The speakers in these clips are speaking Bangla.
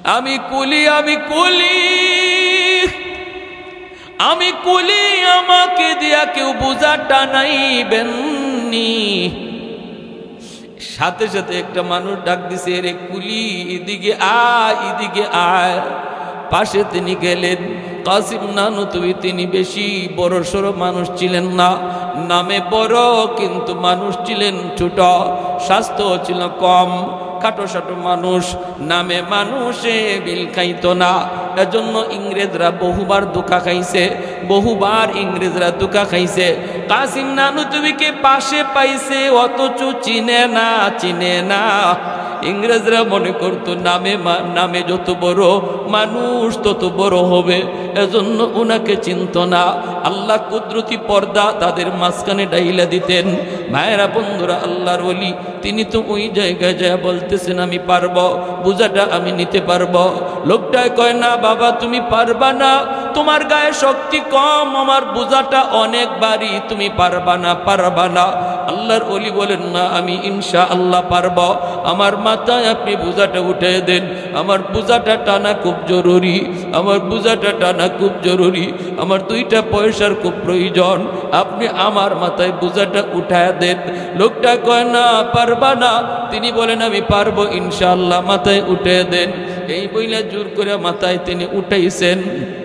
আমি কুলি, আমি কুলি, আমি কুলি, আমাকে দিয়া কেউ বোঝা টানাইবেন নি। সাথে সাথে একটা মানুষ ডাক দিছে, রে কুলি এদিকে আয়, এদিকে আয়। পাশে তিনি গেলেন। কাসিম নানুতুবি তিনি বেশি বড় সড়ো মানুষ ছিলেন না, নামে বড় কিন্তু মানুষ ছিলেন ছোট, স্বাস্থ্য ছিল কম, খাটো সাটো মানুষ, নামে মানুষে বিল খাইতো না। এজন্য ইংরেজরা বহুবার ধোঁকা খাইছে, বহুবার ইংরেজরা ধোঁকা খাইছে। কাসিম নানুতুবিকে পাশে পাইছে, অথচ চিনে না, চিনে না। ইংরেজরা মনে করতো নামে যত বড় মানুষ তত বড় হবে, এজন্য ওনাকে চিনত না। আল্লাহ কুদরতি পর্দা তাদের মাঝখানে ডাইলা দিতেন। ভাইয়েরা বন্ধুরা, আল্লাহর ওলি তিনি তো ওই জায়গায় যায় বলতেছেন আমি পারবো, বোঝাটা আমি নিতে পারবো। লোকটায় কয় না বাবা তুমি পারবা না, তোমার গায়ে শক্তি কম, আমার বোঝাটা অনেক ভারী, তুমি পারবা না, পারবা না। আল্লাহর ওলি বলেন না আমি ইনশাআল্লাহ পারবো, আমার মাথায় আপনি বোঝাটা উঠে দেন, আমার বোঝাটা টানা খুব জরুরি, আমার বোঝাটা টানা খুব জরুরি, আমার 2টা পয়সার খুব প্রয়োজন, আপনি আমার মাথায় বোঝাটা উঠায় দেন। লোকটা কয় না পারবা না, তিনি বলেন আমি পারবো ইনশাআল্লাহ, মাথায় উঠে দেন। এই বইলা জোর করে মাথায় তিনি উঠাইছেন।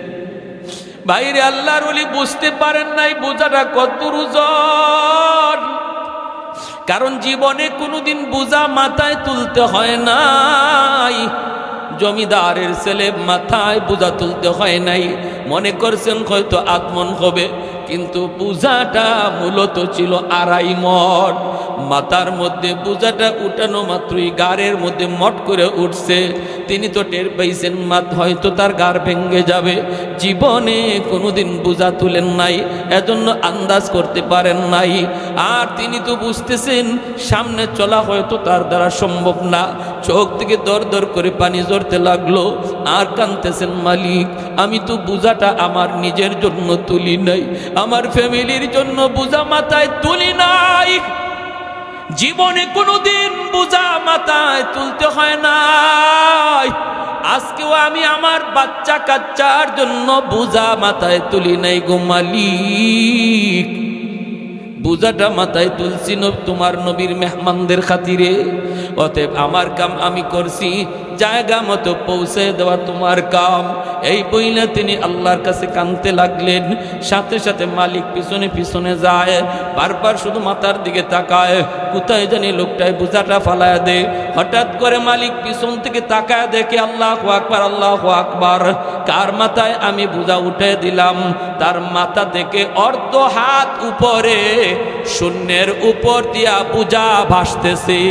বাইরে আল্লাহর ওলি বুঝতে পারেন নাই বোঝাটা কত ওজন, কারণ জীবনে কোনোদিন বোঝা মাথায় তুলতে হয় নাই। জমিদারের ছেলে মাথায় বোঝা তুলতে হয় নাই, মনে করছেন হয়তো আত্মন হবে, কিন্তু বোঝাটা মূলত ছিল 2.5 মণ। মাথার মধ্যে বোঝাটা উঠানো মাত্রই গাড়ের মধ্যে মট করে উঠছে। তিনি তো টের পাইছেন হয়তো তার গাড় ভেঙে যাবে, জীবনে কোনোদিন বোঝা তুলেন নাই, এজন্য আন্দাজ করতে পারেন নাই। আর তিনি তো বুঝতেছেন সামনে চলা হয়তো তার দ্বারা সম্ভব না। চোখ থেকে দর দর করে পানি ঝরতে লাগলো, আর কাঁদতেছেন মালিক আমি তো বোঝাটা আমার নিজের জন্য তুলি নাই, আমার ফ্যামিলির জন্য বোঝা মাথায় তুলি নাই। জীবনে কোনোদিন বোঝা মাথায় তুলতে হয় নাই, আজকেও আমি আমার বাচ্চা কাচ্চার জন্য বোঝা মাথায় তুলি নাই গো মালিক। বোঝাটা মাথায় তুলছি তোমার নবীর মেহমানদের খাতিরে, অতএব আমার কাম আমি করছি, জায়গা মতো পৌঁছে দেওয়া তোমার কাম। এই বইলে তিনি আল্লাহর কাছে কাঁদতে লাগলেন। সাথে সাথে মালিক পিছনে পিছনে যায়, বারবার শুধু মাথার দিকে তাকায়, কোথায় জানি লোকটায় বোঝাটা ফালায় দে। হঠাৎ করে মালিক পিছন থেকে তাকায় দেখে আল্লাহু আকবার, আল্লাহু আকবার, কার মাথায় আমি বোঝা উঠে দিলাম, তার মাথা থেকে অর্ধ হাত উপরে শূন্যের উপর দিয়া বোঝা ভাসতেছে।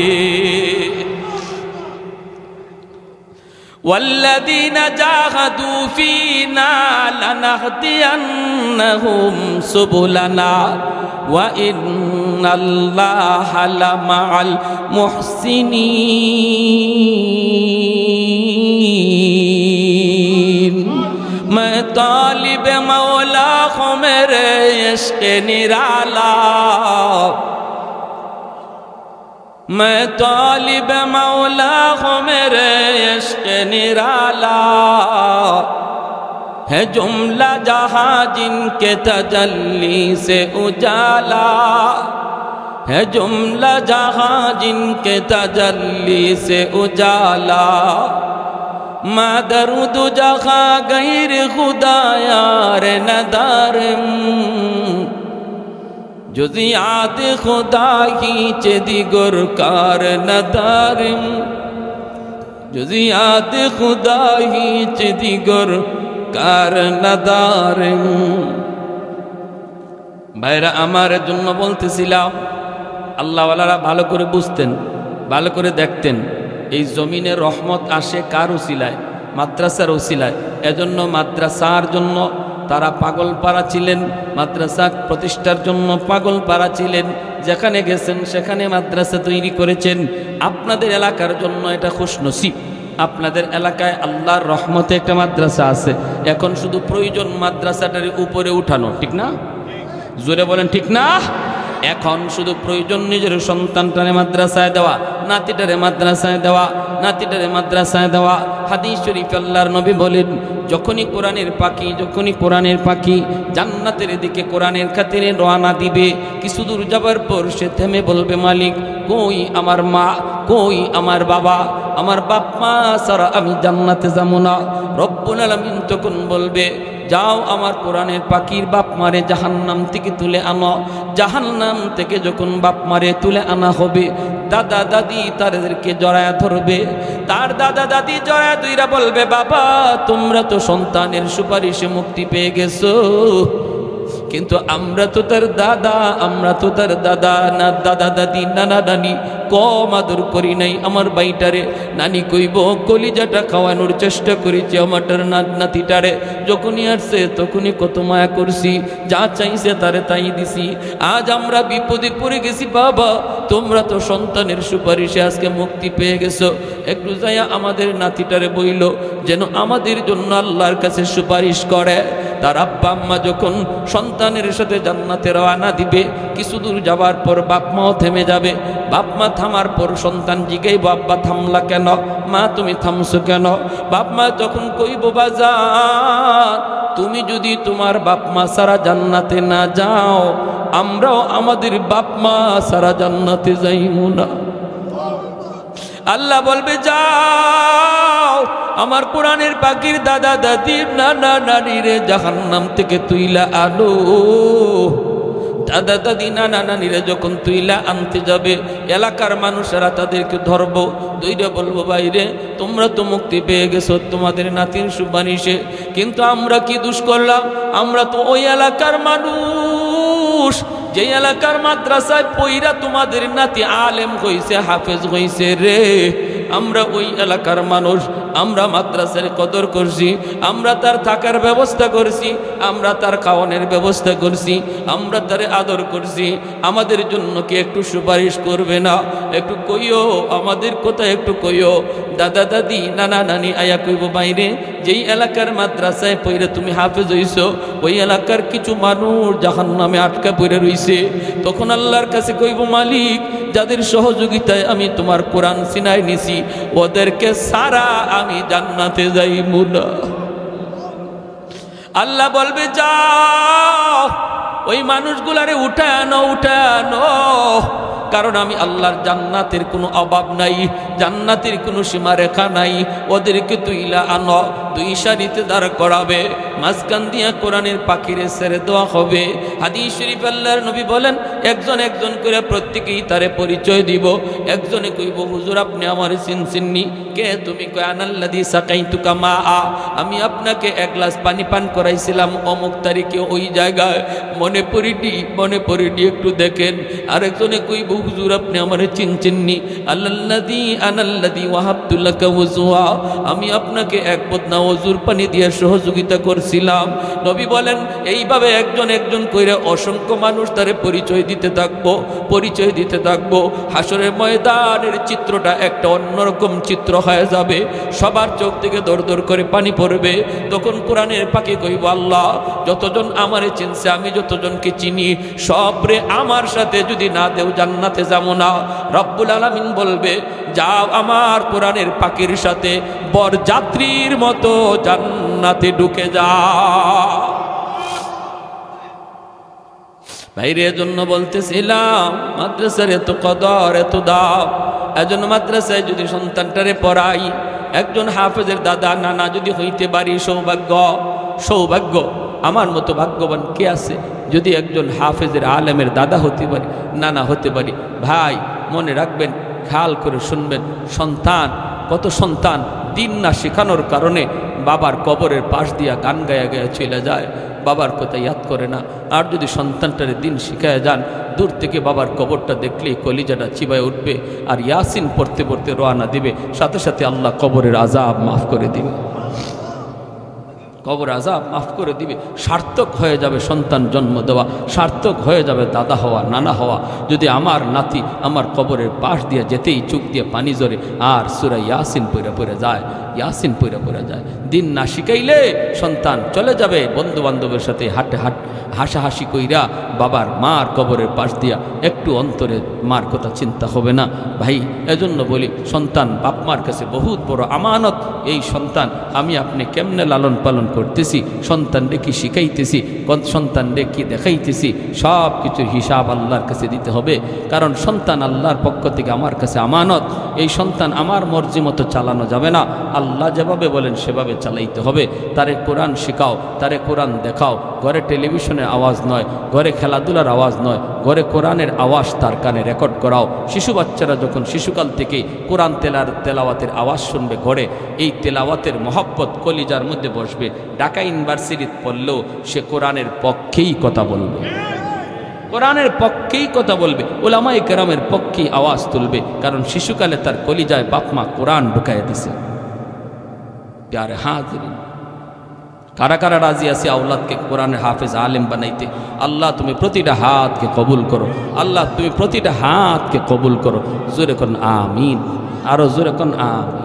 والذين جاهدوا فينا لنهدينهم سبلنا وإن الله لمع المحسنين। मैं तालिब मौला हूँ मेरे इश्क़ निराला, मैं तालिब मौला हूँ मेरे इश्क़ निराला, है जुमला जहाँ जिनके तजल्ली से उजाला, है जुमला जहाँ जिनके तजल्ली से उजाला, मा दरूद जहाँ गैर खुदा यार नदारम, जुज़ियात खुदा ही चेदिगुर कार नदारम, जुज़ियात खुदा ही चेदिगुर कार नदारम। ভাইরা আমার জন্য বলতেছিলাম, আল্লাহওয়ালারা ভালো করে বুঝতেন, ভালো করে দেখতেন এই জমিনে রহমত আসে কার উসিলায়? মাদ্রাসার উসিলায়। এজন্য মাদ্রাসার জন্য তারা পাগল পাড়া ছিলেন, মাদ্রাসা প্রতিষ্ঠার জন্য পাগল পাড়া ছিলেন। যেখানে গেছেন সেখানে মাদ্রাসা তৈরি করেছেন। আপনাদের এলাকার জন্য এটা খুশনসিব, আপনাদের এলাকায় আল্লাহর রহমতে একটা মাদ্রাসা আছে। এখন শুধু প্রয়োজন মাদ্রাসাটার উপরে উঠানো, ঠিক না? জোরে বলেন ঠিক না? এখন শুধু প্রয়োজন নিজের সন্তানটারে মাদ্রাসায় দেওয়া, নাতিটারে মাদ্রাসায় দেওয়া, নাতিটারে মাদ্রাসায় দেওয়া। হাদিস শরীফ আল্লাহর নবী বলেন, যখনই কোরআনের পাখি জান্নাতের দিকে কোরআনের খাতিরে রওনা দিবে, কিছু দূর যাবার পর সে থেমে বলবে, মালিক কই আমার মা, কই আমার বাবা, আমার বাপ মা ছাড়া আমি জান্নাতে যাব না। রব্বুল আলামিন তখন বলবে, যাও আমার কোরআনের পাখির বাপ মারে জাহান্নাম থেকে তুলে আনো। জাহান্নাম থেকে যখন বাপ মারে তুলে আনা হবে, দাদা দাদি তাদেরকে জড়ায় ধরবে। তার দাদা দাদি জড়ায় ধইরা বলবে, বাবা তোমরা তো সন্তানের সুপারিশে মুক্তি পেয়ে গেছো, কিন্তু আমরা তো তার দাদা না দাদা দাদি নানা নানি কম আদর করি নাই। আমার বাইটারে নানি কইব কলিজাটা খাওয়ানোর চেষ্টা করেছি, আমারটার নাতিটারে যখনই আসছে তখনই কত মায়া করছি, যা চাইছে তারে তাই দিছি। আজ আমরা বিপদে পড়ে গেছি, বাবা তোমরা তো সন্তানের সুপারিশে আজকে মুক্তি পেয়ে গেছো। একটু যাইয়া আমাদের নাতিটারে বইল যেন আমাদের জন্য আল্লাহর কাছে সুপারিশ করে। তার আব্বা আম্মা যখন সন্তানের সাথে জান্নাতে রওনা দিবে, কিছু দূর যাবার পর বাপ মাও থেমে যাবে। বাপ মা থামার পর সন্তান জিগাইব, আব্বা থামলা কেন, মা তুমি থামছো কেন? বাপ মা তখন কইব, বাজান তুমি যদি তোমার বাপ মা সারা জান্নাতে না যাও, আমরাও আমাদের বাপ মা সারা জান্নাতে যাইমু না। আল্লাহ বলবে, যাও আমার কোরআনের পাখির দাদা দাদির নানা নানিরে জাহান্নাম থেকে তুইলা আনো। দাদা দাদি নানা নানিরে যখন তুইলা আনতে যাবে, এলাকার মানুষেরা তাদেরকে ধরবো, দুইটা বলবো, বাইরে তোমরা তো মুক্তি পেয়ে গেছো তোমাদের নাতির সুপারিশে, কিন্তু আমরা কি দোষ করলাম? আমরা তো ওই এলাকার মানুষ, যে এলাকার মাদ্রাসায় পইরা তোমাদের নাতি আলেম হইছে, হাফেজ হইছে রে। আমরা ওই এলাকার মানুষ, আমরা মাদ্রাসার কদর করছি, আমরা তার থাকার ব্যবস্থা করছি, আমরা তার খাওয়ানোর ব্যবস্থা করছি, আমরা তারে আদর করছি। আমাদের জন্য কি একটু সুপারিশ করবে না? একটু কইও, আমাদের কথা একটু কইও। দাদা দাদি নানা নানি আয়া কইব, বাইরে যেই এলাকার মাদ্রাসায় পইরে তুমি হাফেজ হইছো, ওই এলাকার কিছু মানুষ জাহান্নামে আটকা পড়ে রইছে। তখন আল্লাহর কাছে কইব, মালিক যাদের সহযোগিতায় আমি তোমার কোরআন সিনাই নিছি, ওদেরকে সারা আমি জান্নাতে যাইবো না। আল্লাহ বলবে, যাও ওই মানুষগুলারে উঠানো, কারণ আমি আল্লাহর জান্নাতের কোনো অভাব নাই, জান্নাতের কোনো সীমারেখা নাই। ওদেরকে তুইলা আনো, দুই সারিতে দাঁড় করাবে, মাঝখান দিয়া কোরআনের পাখিরে ছেড়ে দেওয়া হবে। হাদিস শরীফ আল্লাহর নবী বলেন, একজন একজন করে প্রত্যেকেই তারে পরিচয় দিব। একজনে কইব, হুজুর আপনি আমার চিনচিননি। কে তুমি? কয়, আনাল্লাযী সাকাইতুকা মা, আমি আপনাকে এক গ্লাস পানি পান করাইছিলাম অমুক তারিখে ওই জায়গায়, মনে পড়িনি একটু দেখেন। আরেকজনে কইব, হুজুর আপনি আমার চিনচিননি। আনাল্লাযী ওয়াহাবতু লাকা ওযুয়া, আমি আপনাকে এক বদনা ওযুর পানি দিয়ে সহযোগিতা করছিলাম। নবী বলেন, এইভাবে একজন একজন কইরা অসংখ্য মানুষ তারে পরিচয় দিতে থাকবো। হাসরের ময়দানের চিত্রটা একটা অন্যরকম চিত্র হয়ে যাবে, সবার চোখ থেকে দর দর করে পানি পড়বে। তখন কোরআনের পাখি কইব, আল্লাহ যতজন আমারে চিনছে, আমি যতজনকে চিনি, সবরে আমার সাথে যদি না দেও জান্নাতে যাবো না। রব্বুল আলামিন বলবে, যাও আমার কোরআনের পাখির সাথে বরযাত্রীর মতো জান্নাতে ঢুকে যাও। ভাইরে এজন্য বলতেছিলাম, মাদ্রাসার এত কদর, এত দাম। এজন্য মাদ্রাসায় যদি সন্তানটারে পড়াই, একজন হাফেজের দাদা নানা যদি হইতে পারি, সৌভাগ্য। আমার মতো ভাগ্যবান কে আছে যদি একজন হাফেজের আলেমের দাদা হতে পারি, নানা হতে পারি। ভাই মনে রাখবেন, খেয়াল করে শুনবেন, কত সন্তান দিন না শেখানোর কারণে বাবার কবরের পাশ দিয়া গান গায়া চলে যায়, বাবার কথা ইয়াদ করে না। আর যদি সন্তানটারে দিন শিখায় যান, দূর থেকে বাবার কবরটা দেখলেই কলিজাটা চিবায় উঠবে, আর ইয়াসিন পড়তে পড়তে রওনা দিবে, সাথে সাথে আল্লাহ কবরের আযাব মাফ করে দিবে। কবর আযাব মাফ করে দিবে। সার্থক হয়ে যাবে সন্তান জন্ম দেওয়া, সার্থক হয়ে যাবে দাদা হওয়া, নানা হওয়া। যদি আমার নাতি আমার কবরের পাশ দিয়ে যেতেই চোখ দিয়ে পানি জরে আর সূরা ইয়াসিন পড়ে পড়ে যায়, ইয়াসিন পড়ে পড়ে যায়। দিন না শিখাইলে সন্তান চলে যাবে বন্ধু বান্ধবের সাথে হাসাহাসি কইরা বাবার মার কবরের পাশ দিয়া, একটু অন্তরে মার কথা চিন্তা হবে না। ভাই এজন্য বলি, সন্তান বাপ মার কাছে বহুত বড় আমানত। এই সন্তান আমি আপনি কেমনে লালন পালন করতেছি, সন্তানরে কি শিখাইতেছি, সন্তানরে কি দেখাইতেছি, সব কিছুর হিসাব আল্লাহর কাছে দিতে হবে। কারণ সন্তান আল্লাহর পক্ষ থেকে আমার কাছে আমানত। এই সন্তান আমার মর্জি মতো চালানো যাবে না, আল্লাহ যেভাবে বলেন সেভাবে চালাইতে হবে। তারে কোরআন শেখাও, তারে কোরআন দেখাও। ঘরে টেলিভিশনের আওয়াজ নয়, ঘরে খেলাধুলার আওয়াজ নয়, ঘরে কোরআনের আওয়াজ তার কানে রেকর্ড করাও। শিশু বাচ্চারা যখন শিশুকাল থেকেই কোরআন তেলাওয়াতের আওয়াজ শুনবে ঘরে, এই তেলাওয়াতের মহব্বত কলিজার মধ্যে বসবে। ঢাকা ইউনিভার্সিটিতে পড়লেও সে কোরআনের পক্ষেই কথা বলবে, কোরআনের পক্ষেই কথা বলবে, উলামায়ে কেরামের পক্ষেই আওয়াজ তুলবে। কারণ শিশুকালে তার কলিজায় বাপমা কোরআন ঢুকাইয়া দিছে। প্যারে হাজিরিন, কারা কারা রাজি আছে আওলাদকে কোরআনের হাফেজ আলেম বানাইতে? আল্লাহ তুমি প্রতিটা হাতকে কবুল করো, আল্লাহ তুমি প্রতিটা হাতকে কবুল করো। জোরে কোন আমিন, আরো জোরে কোন আমিন।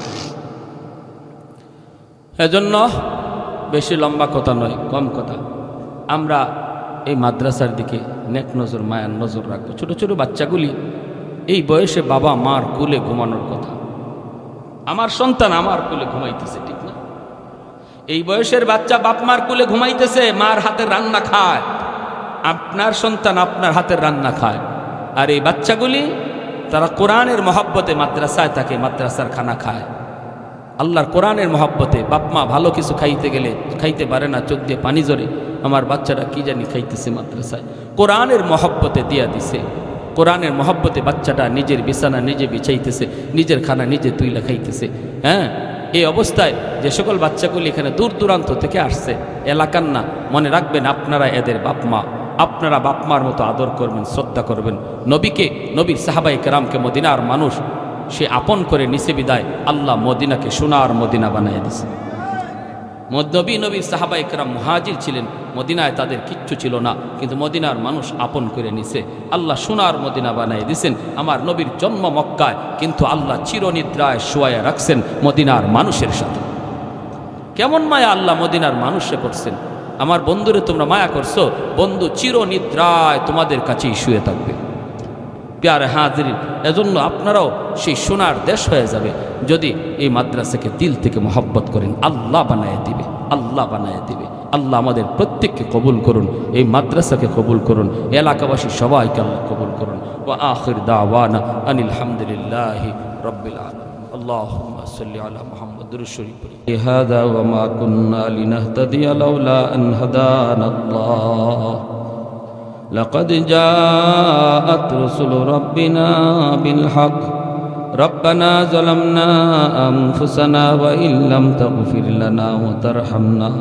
এজন্য বেশি লম্বা কথা নয়, কম কথা। আমরা এই মাদ্রাসার দিকে নেক নজর, মায়ার নজর রাখবো। ছোট ছোট বাচ্চাগুলি এই বয়সে বাবা মার কুলে ঘুমানোর কথা। আমার সন্তান আমার কুলে ঘুমাইতেছে, ঠিক না? এই বয়সের বাচ্চা বাপ মার কুলে ঘুমাইতেছে, মার হাতের রান্না খায়। আপনার সন্তান আপনার হাতের রান্না খায়। আর এই বাচ্চাগুলি তারা কোরআনের মহব্বতে মাদ্রাসায় থাকে, মাদ্রাসার খানা খায়। আল্লাহর কোরআনের মহব্বতে বাপ মা ভালো কিছু খাইতে গেলে খাইতে পারে না, চোখ দিয়ে পানি জরে। আমার বাচ্চারা কি জানি খাইতেছে মাদ্রাসায়, কোরআনের মহব্বতে দিয়া দিছে। কোরআনের মহব্বতে বাচ্চাটা নিজের বিছানা নিজে বিছাইতেছে, নিজের খানা নিজে তুইলা খাইতেছে। হ্যাঁ, এই অবস্থায় যে সকল বাচ্চাগুলি এখানে দূর দূরান্ত থেকে আসছে, এলাকার না, মনে রাখবেন আপনারা এদের বাপমা, আপনারা বাপমার মতো আদর করবেন, শ্রদ্ধা করবেন। নবীকে, নবীর সাহাবায়ে কেরামকে মদিনার মানুষ সে আপন করে নিছে বিদায় আল্লাহ মদিনাকে সোনার মদিনা বানিয়ে দিছে। নবীর সাহাবায়ে কেরাম মুহাজির ছিলেন, মদিনায় তাদের কিচ্ছু ছিল না, কিন্তু মদিনার মানুষ আপন করে নিছে, আল্লাহ সোনার মদিনা বানিয়ে দিছেন। আমার নবীর জন্ম মক্কায়, কিন্তু আল্লাহ চিরনিদ্রায় শোয়ায়া রাখছেন মদিনার মানুষের সাথে। কেমন মায়া আল্লাহ মদিনার মানুষে করছেন। আমার বন্ধুরে তোমরা মায়া করছো, বন্ধু চিরনিদ্রায় তোমাদের কাছেই শুয়ে থাকবে। প্যারে হাজিরিন, এজন্য আপনারাও সেই সোনার দেশ হয়ে যাবে যদি এই মাদ্রাসাকে দিল থেকে মহব্বত করেন। আল্লাহ বানায় দিবে, আল্লাহ বানায় দিবে। আল্লাহ আমাদের প্রত্যেককে কবুল করুন, এই মাদ্রাসাকে কবুল করুন, এলাকাবাসী সবাইকে আল্লাহ কবুল করুন। ওয়া আখির দাওয়ানা আনিল হামদুলিল্লাহি রাব্বিল আলামিন। আল্লাহুম্মা সাল্লি আলা মুহাম্মদ। দুরূদ শরীফ পড়ি। হাদা ওয়া মা কুন্না লিনাহতাদিয়া লাউলা আন হাদানাল্লাহ। لقد جاءت رسل ربنا بالحق ربنا ظلمنا أنفسنا وإن لم تغفر لنا وترحمنا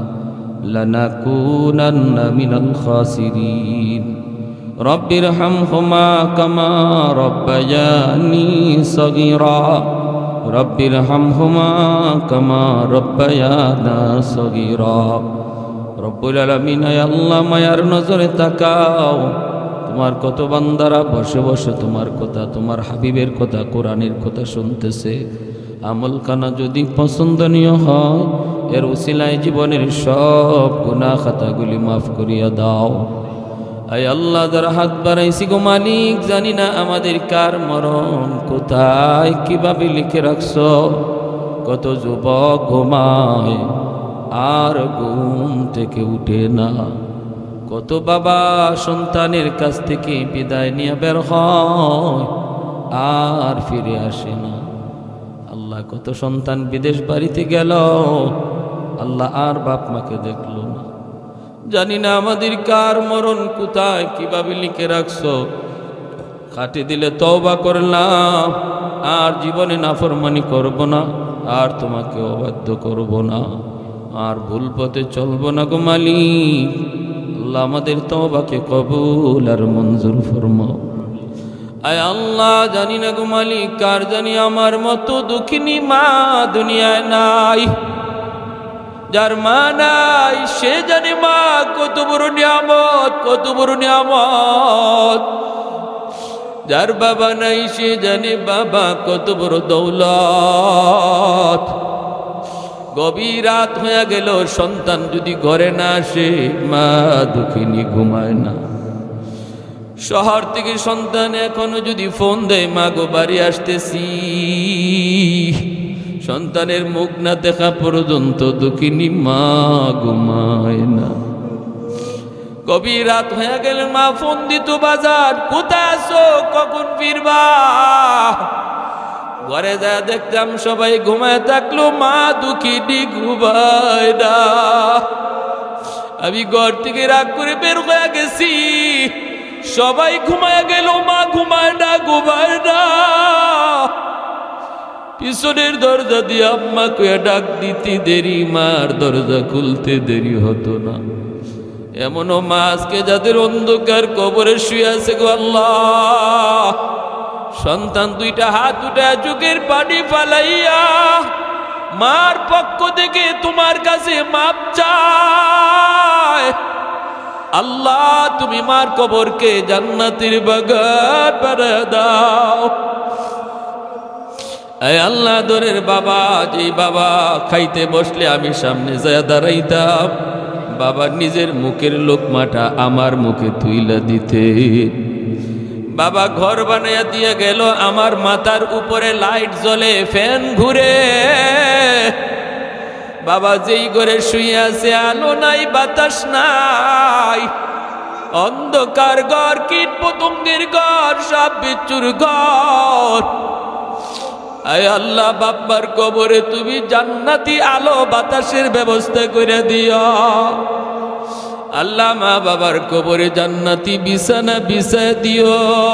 لنكونن من الخاسرين رب ارحمهما كما ربياني صغيرا رب ارحمهما كما ربيانا صغيرا রব্বুল আলামিন, আয় আল্লাহ মায়ার নজরে তাকাও। তোমার কত বান্দারা বসে বসে তোমার কথা, তোমার হাবিবের কথা, কোরআনের কথা শুনতেছে। আমল কানা যদি পছন্দনীয় হয়, এর উসিলায় জীবনের সব গুনাহ খাতাগুলি মাফ করিয়া দাও। আয় আল্লাহ, যারা হাত বাড়াইছি গো মালিক, জানি না আমাদের কার মরণ কোথায় কিভাবে লিখে রাখছো। কত যুবক ঘুমায় আর ঘুম থেকে উঠে না, কত বাবা সন্তানের কাছ থেকে বিদায় নিয়ে বের হয় আর ফিরে আসে না। আল্লাহ, কত সন্তান বিদেশ বাড়িতে গেল, আল্লাহ আর বাপ মাকে দেখলো না। জানি না আমাদের কার মরণ কোথায় কিভাবে লিখে রাখছো। খাটে দিলে তওবা করলাম, আর জীবনে নাফরমানি করব না, আর তোমাকে অবাধ্য করব না, আর ভুল পথে চলবো না গো মালিক। আল্লাহ, আমাদের তওবাকে কবুল আর মঞ্জুর ফরমাও। আয় আল্লাহ, জানি না গো মালিক, কার জানি আমার মতো দুঃখিনী মা দুনিয়ায় নাই। যার মা নাই সে জানে মা কত বড় নিয়ামত, কত বড় নিয়ামত। যার বাবা নাই সে জানে বাবা কত বড় দৌলত। গভীর রাত হয়ে গেল, সন্তান যদি ঘরে না আসে মা দুঃখিনী ঘুমায় না। শহর থেকে সন্তান এখনো যদি ফোন দেয় মা গো বাড়ি আসতেছি, সন্তানের মুখ না দেখা পর্যন্ত দুঃখিনী মা ঘুমায় না। গভীর রাত হয়ে গেলে মা ফোন দিত, বাজার কোথায় আছো, কখন ফিরবা? ঘরে যা দেখতাম সবাই ঘুমায় থাকলো, মা দুঃখিনী ঘুমায় না। আমি ঘর থেকে রাগ করে বের হয়ে গেছি, সবাই ঘুমায় গেল, মা ঘুমায় না, ঘুমায় না। পিছনের দরজা দিয়ে আম্মা কয়ে ডাক দিতে দেরি, মার দরজা খুলতে দেরি হতো না। এমনও মা আজকে যাদের অন্ধকার কবরে শুয়ে আছে গো আল্লাহ, সন্তান দুইটা হাত উঠে চোখের পানি ফালাইয়া মার পক্ষ থেকে তোমার কাছে মাপ চায়। আল্লাহ তুমি মার কবরকে জান্নাতের বাগান বানায় দাও। আয় আল্লাহ দরের বাবা, যেই বাবা খাইতে বসলে আমি সামনে যায় দাঁড়াইতাম, বাবা নিজের মুখের লোকমাটা আমার মুখে তুইলা দিতে। বাবা ঘর বানাইয়া দিয়ে গেল, আমার মাথার উপরে লাইট জ্বলে, ফ্যান ঘুরে। বাবা যেই ঘরে শুয়ে আছে আলো নাই, বাতাস নাই, অন্ধকার ঘর, কীট পতঙ্গের ঘর, সাপ বিচ্ছুর ঘর। আয় আল্লাহ বাপ্পার কবরে তুমি জান্নাতি আলো বাতাসের ব্যবস্থা করে দিও। আল্লাহ মা বাবার কবরে জান্নাতি বিছানা বিছায় দিও।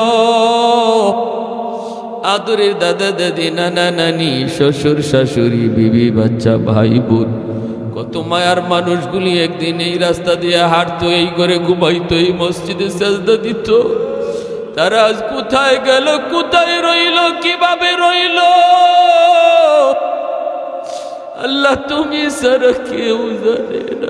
আদরের দাদা দাদি, নানা নানি, শ্বশুর শাশুড়ি, বিবি বাচ্চা, ভাই বোন, কত মায়ার মানুষগুলি একদিন এই রাস্তা দিয়ে হাঁটতো, এই করে ঘুমাইতো, এই মসজিদে সাজদা দিত। তারা আজ কোথায় গেল, কোথায় রইল, কিভাবে রইল? আল্লাহ তুমি ছাড়া কেউ জানে না।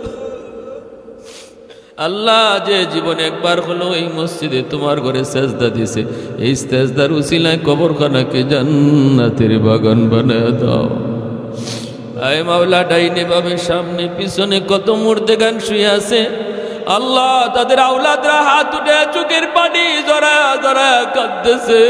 আল্লাহ যে জীবন একবার হলো এই মসজিদে তোমার ঘরে সেজদা দিছে, এই সেজদার উসিলায় কবরখানাকে জান্নাতের বাগান বানায় দাও। আয় মাওলা, ডাইনে বামে সামনে পিছনে কত মুর্দেগান শুয়ে আছে, আল্লাহ তাদের আওলাদরা হাত উঠে চোখের পানি জরা জরা কাঁদতেছে।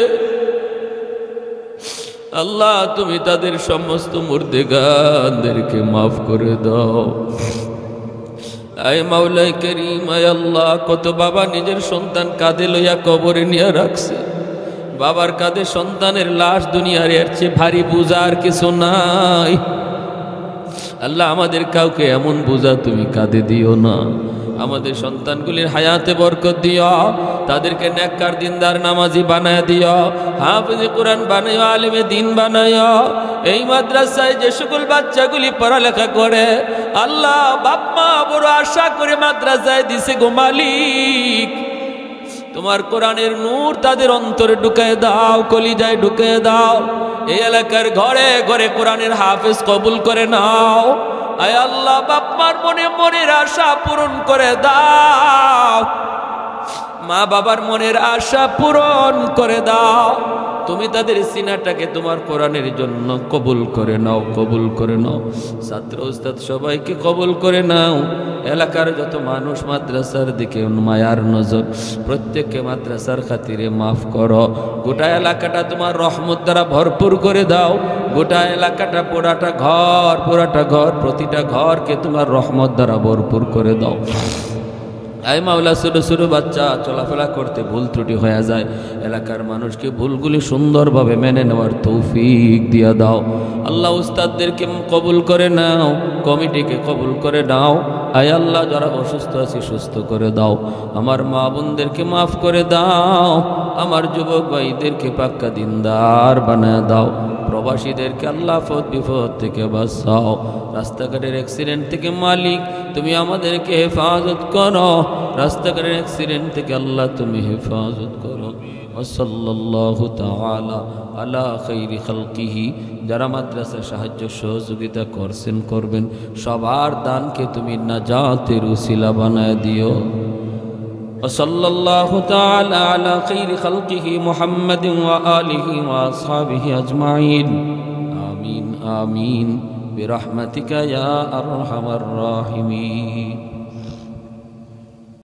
আল্লাহ তুমি তাদের সমস্ত মুর্দেগানদেরকে মাফ করে দাও। আয় মাওলাই করিম, আয় আল্লাহ কত বাবা নিজের সন্তান কাঁধে লইয়া কবরে নিয়ে রাখছে। বাবার কাঁধে সন্তানের লাশ, দুনিয়ার এর চেয়ে ভারী বোঝা আর কিছু নাই। আল্লাহ আমাদের কাউকে এমন বোঝা তুমি কাঁধে দিও না। আমাদের সন্তানগুলির হায়াতে বরকত দিও, তাদেরকে নেককার দিনদার নামাজি বানায় দিও, হাফেজে কোরআন বানাইও, আলেমে দিন বানাইও। এই মাদ্রাসায় যে সকল বাচ্চাগুলি পড়ালেখা করে, আল্লাহ বাপ মা বড় আশা করে মাদ্রাসায় দিছে গো মালিক, তোমার কোরআনের নূর তাদের অন্তরে ঢুকায় দাও, কলিজায় ঢুকায় দাও। এই এলাকার ঘরে ঘরে কোরআনের হাফেজ কবুল করে নাও। আয় আল্লাহ বাপ মার মনে মনের আশা পূরণ করে দাও, মা বাবার মনের আশা পূরণ করে দাও। তুমি তাদের সিনাটাকে তোমার কোরআনের জন্য কবুল করে নাও, কবুল করে নাও। ছাত্র উস্তাদ সবাইকে কবুল করে নাও। এলাকার যত মানুষ মাদ্রাসার দিকে মায়ার নজর, প্রত্যেককে মাদ্রাসার খাতিরে মাফ করো। গোটা এলাকাটা তোমার রহমত দ্বারা ভরপুর করে দাও। গোটা এলাকাটা পুরাটা ঘর প্রতিটা ঘরকে তোমার রহমত দ্বারা ভরপুর করে দাও। আয় মাওলা, ছোট ছোট বাচ্চা চলাফেরা করতে ভুল ত্রুটি হয়ে যায়, এলাকার মানুষকে ভুলগুলি সুন্দরভাবে মেনে নেওয়ার তৌফিক দিয়া দাও। আল্লাহ উস্তাদদেরকে কবুল করে নাও, কমিটিকে কবুল করে নাও। আয় আল্লাহ যারা অসুস্থ আছে সুস্থ করে দাও। আমার মা বোনদেরকে মাফ করে দাও। আমার যুবক ভাইদেরকে পাক্কা দিনদার বানায় দাও। প্রবাসীদেরকে আল্লাহ আফত বিপদ থেকে বাঁচাও। রাস্তাঘাটের অ্যাক্সিডেন্ট থেকে মালিক তুমি আমাদেরকে হেফাজত করো। রাস্তাঘাটের অ্যাক্সিডেন্ট থেকে আল্লাহ তুমি হেফাজত করো। সাল্লাল্লাহু তাআলা আলা খাইরি খালকিহি। যারা মাদ্রাসায় সাহায্য সহযোগিতা করছেন করবেন, সবার দানকে তুমি নাজাতের উসিলা বানায় দিও। সাল্লাল্লাহু তাআলা আলা খাইরি খালকিহি মুহাম্মাদিন ওয়া আলিহি ওয়া আসহাবিহি আজমাইন। আমিন আমিন বিরহমাতিকা ইয়া আরহামার রাহিমিন।